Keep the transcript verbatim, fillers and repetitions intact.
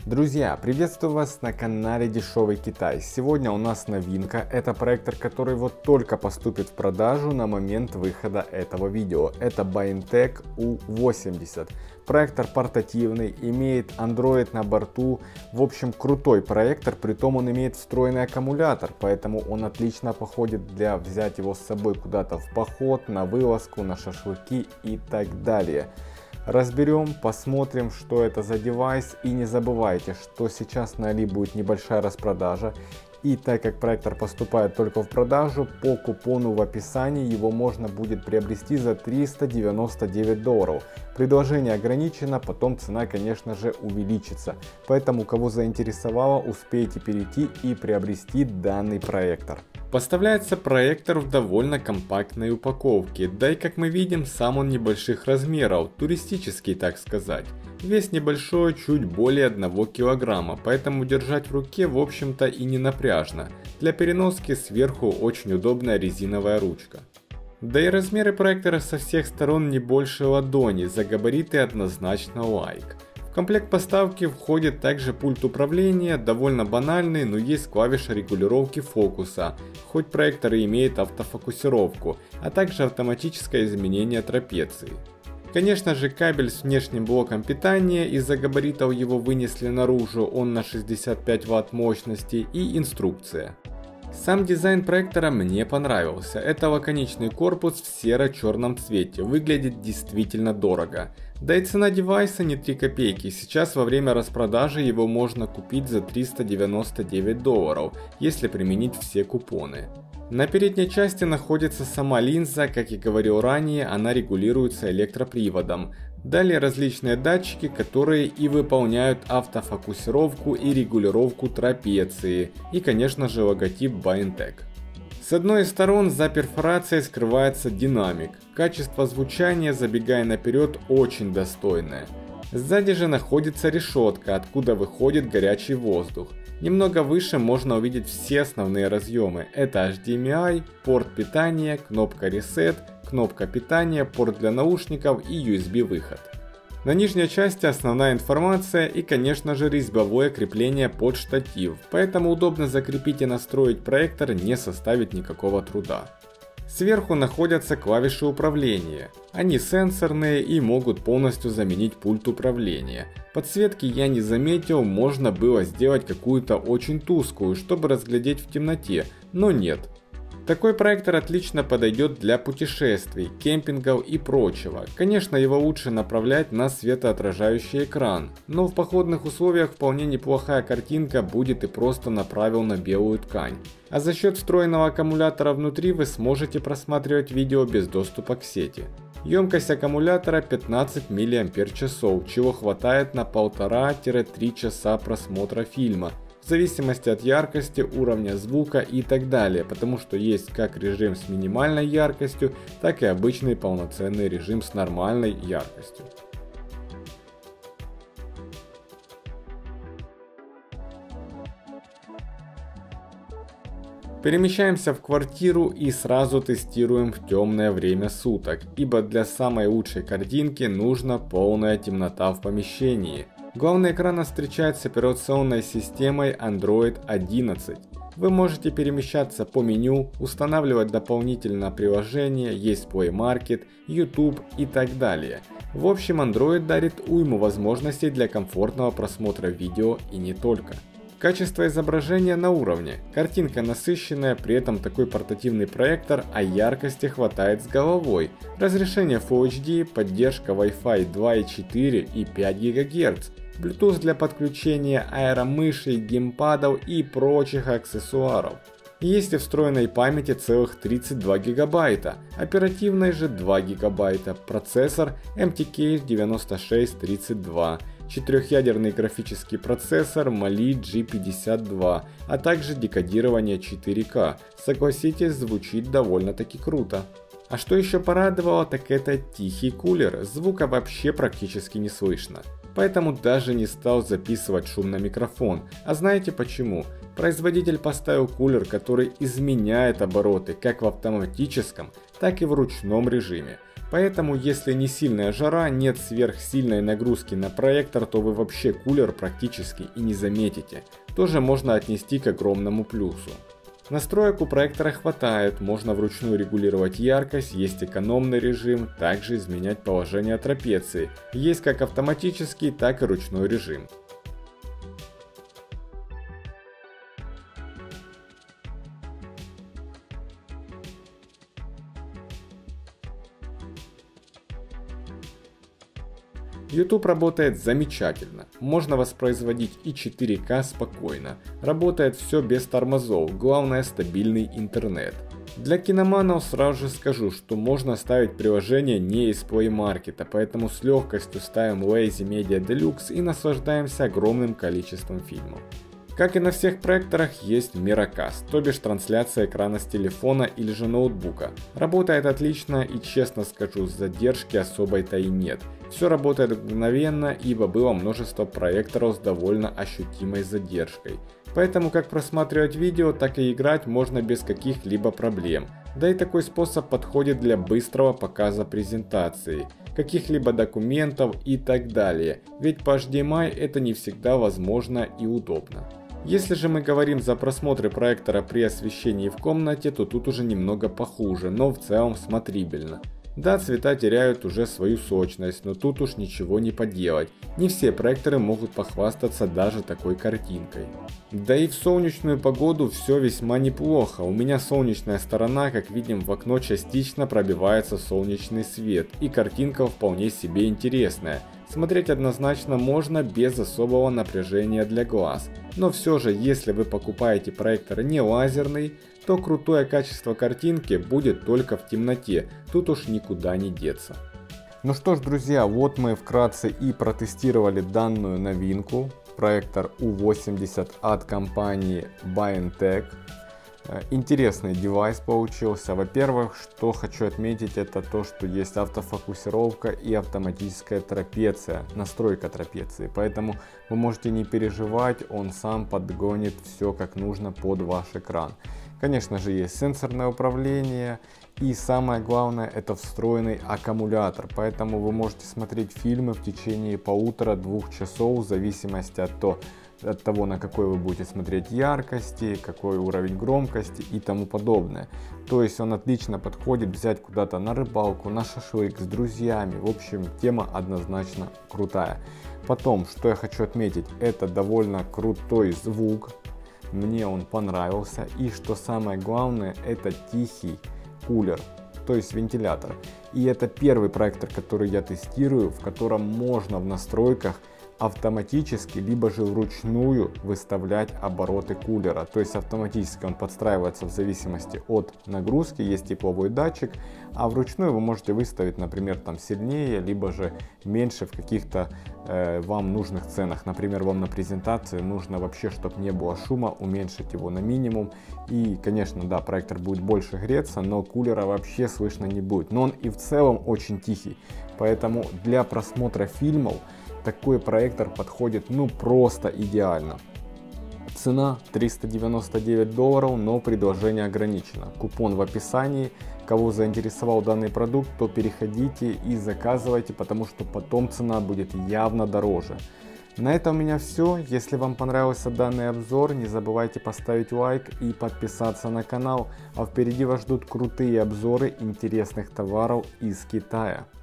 Друзья, приветствую вас на канале Дешевый Китай. Сегодня у нас новинка. Это проектор, который вот только поступит в продажу на момент выхода этого видео. Это Baintech ю восемьдесят. Проектор портативный, имеет Android на борту. В общем, крутой проектор, притом он имеет встроенный аккумулятор, поэтому он отлично походит для взять его с собой куда-то в поход, на вылазку, на шашлыки и так далее. Разберем, посмотрим, что это за девайс, и не забывайте, что сейчас на Али будет небольшая распродажа, и так как проектор поступает только в продажу, по купону в описании его можно будет приобрести за триста девяносто девять долларов. Предложение ограничено, потом цена, конечно же, увеличится, поэтому кого заинтересовало, успейте перейти и приобрести данный проектор. Поставляется проектор в довольно компактной упаковке, да и как мы видим, сам он небольших размеров, туристический, так сказать. Вес небольшой, чуть более одного килограмма, поэтому держать в руке в общем-то и не напряжно. Для переноски сверху очень удобная резиновая ручка. Да и размеры проектора со всех сторон не больше ладони, за габариты однозначно лайк. В комплект поставки входит также пульт управления, довольно банальный, но есть клавиша регулировки фокуса, хоть проектор и имеет автофокусировку, а также автоматическое изменение трапеции. Конечно же, кабель с внешним блоком питания, из-за габаритов его вынесли наружу, он на шестьдесят пять ватт мощности, и инструкция. Сам дизайн проектора мне понравился. Это лаконичный корпус в серо-черном цвете, выглядит действительно дорого. Да и цена девайса не три копейки, сейчас во время распродажи его можно купить за триста девяносто девять долларов, если применить все купоны. На передней части находится сама линза, как и говорил ранее, она регулируется электроприводом. Далее различные датчики, которые и выполняют автофокусировку и регулировку трапеции, и конечно же логотип Baintech. С одной из сторон за перфорацией скрывается динамик, качество звучания, забегая наперед, очень достойное. Сзади же находится решетка, откуда выходит горячий воздух. Немного выше можно увидеть все основные разъемы. Это эйч ди эм ай, порт питания, кнопка Reset, кнопка питания, порт для наушников и ю эс би выход. На нижней части основная информация и, конечно же, резьбовое крепление под штатив, поэтому удобно закрепить и настроить проектор не составит никакого труда. Сверху находятся клавиши управления. Они сенсорные и могут полностью заменить пульт управления. Подсветки я не заметил, можно было сделать какую-то очень тусклую, чтобы разглядеть в темноте, но нет. Такой проектор отлично подойдет для путешествий, кемпингов и прочего. Конечно, его лучше направлять на светоотражающий экран, но в походных условиях вполне неплохая картинка будет и просто направил на белую ткань. А за счет встроенного аккумулятора внутри вы сможете просматривать видео без доступа к сети. Емкость аккумулятора пятнадцать миллиампер-часов, чего хватает на полтора-три часа просмотра фильма. В зависимости от яркости, уровня звука и так далее, потому что есть как режим с минимальной яркостью, так и обычный полноценный режим с нормальной яркостью. Перемещаемся в квартиру и сразу тестируем в темное время суток, ибо для самой лучшей картинки нужна полная темнота в помещении. Главный экран нас встречает с операционной системой Android одиннадцать. Вы можете перемещаться по меню, устанавливать дополнительные приложения, есть Play Market, YouTube и так далее. В общем, Android дарит уйму возможностей для комфортного просмотра видео и не только. Качество изображения на уровне, картинка насыщенная, при этом такой портативный проектор, а яркости хватает с головой. Разрешение Full эйч ди, поддержка Wi-Fi два и четыре и пять гигагерц. Bluetooth для подключения аэромышей, геймпадов и прочих аксессуаров. Есть и встроенной памяти целых тридцать два гигабайта, оперативной же два гигабайта, процессор эм ти кей девяносто шесть тридцать два, четырехъядерный графический процессор Mali джи пятьдесят два, а также декодирование четыре ка. Согласитесь, звучит довольно-таки круто. А что еще порадовало, так это тихий кулер, звука вообще практически не слышно. Поэтому даже не стал записывать шум на микрофон. А знаете почему? Производитель поставил кулер, который изменяет обороты как в автоматическом, так и в ручном режиме. Поэтому, если не сильная жара, нет сверхсильной нагрузки на проектор, то вы вообще кулер практически и не заметите. Тоже можно отнести к огромному плюсу. Настроек у проектора хватает, можно вручную регулировать яркость, есть экономный режим, также изменять положение трапеции. Есть как автоматический, так и ручной режим. YouTube работает замечательно, можно воспроизводить и четыре ка спокойно, работает все без тормозов, главное стабильный интернет. Для киноманов сразу же скажу, что можно ставить приложение не из Play Market, поэтому с легкостью ставим Lazy Media Deluxe и наслаждаемся огромным количеством фильмов. Как и на всех проекторах, есть Miracast, то бишь трансляция экрана с телефона или же ноутбука. Работает отлично и, честно скажу, задержки особой-то и нет. Все работает мгновенно, ибо было множество проекторов с довольно ощутимой задержкой. Поэтому как просматривать видео, так и играть можно без каких-либо проблем. Да и такой способ подходит для быстрого показа презентации, каких-либо документов и так далее, ведь по эйч ди эм ай это не всегда возможно и удобно. Если же мы говорим за просмотры проектора при освещении в комнате, то тут уже немного похуже, но в целом смотрибельно. Да, цвета теряют уже свою сочность, но тут уж ничего не поделать. Не все проекторы могут похвастаться даже такой картинкой. Да и в солнечную погоду все весьма неплохо. У меня солнечная сторона, как видим, в окно частично пробивается солнечный свет, и картинка вполне себе интересная. Смотреть однозначно можно без особого напряжения для глаз. Но все же, если вы покупаете проектор не лазерный, то крутое качество картинки будет только в темноте, тут уж никуда не деться. Ну что ж, друзья, вот мы вкратце и протестировали данную новинку, проектор ю восемьдесят от компании BioNTech. Интересный девайс получился. Во-первых, что хочу отметить, это то, что есть автофокусировка и автоматическая трапеция, настройка трапеции. Поэтому вы можете не переживать, он сам подгонит все как нужно под ваш экран. Конечно же, есть сенсорное управление, и самое главное, это встроенный аккумулятор, поэтому вы можете смотреть фильмы в течение полутора-двух часов в зависимости от того, от того, на какой вы будете смотреть яркости, какой уровень громкости и тому подобное. То есть он отлично подходит взять куда-то на рыбалку, на шашлык с друзьями. В общем, тема однозначно крутая. Потом, что я хочу отметить, это довольно крутой звук. Мне он понравился. И что самое главное, это тихий кулер, то есть вентилятор. И это первый проектор, который я тестирую, в котором можно в настройках автоматически либо же вручную выставлять обороты кулера. То есть автоматически он подстраивается в зависимости от нагрузки, есть тепловой датчик, а вручную вы можете выставить, например, там сильнее, либо же меньше в каких-то э, вам нужных ценах. Например, вам на презентации нужно вообще, чтобы не было шума, уменьшить его на минимум. И, конечно, да, проектор будет больше греться, но кулера вообще слышно не будет. Но он и в целом очень тихий, поэтому для просмотра фильмов такой проектор подходит ну просто идеально. Цена триста девяносто девять долларов, но предложение ограничено. Купон в описании. Кого заинтересовал данный продукт, то переходите и заказывайте, потому что потом цена будет явно дороже. На этом у меня все. Если вам понравился данный обзор, не забывайте поставить лайк и подписаться на канал. А впереди вас ждут крутые обзоры интересных товаров из Китая.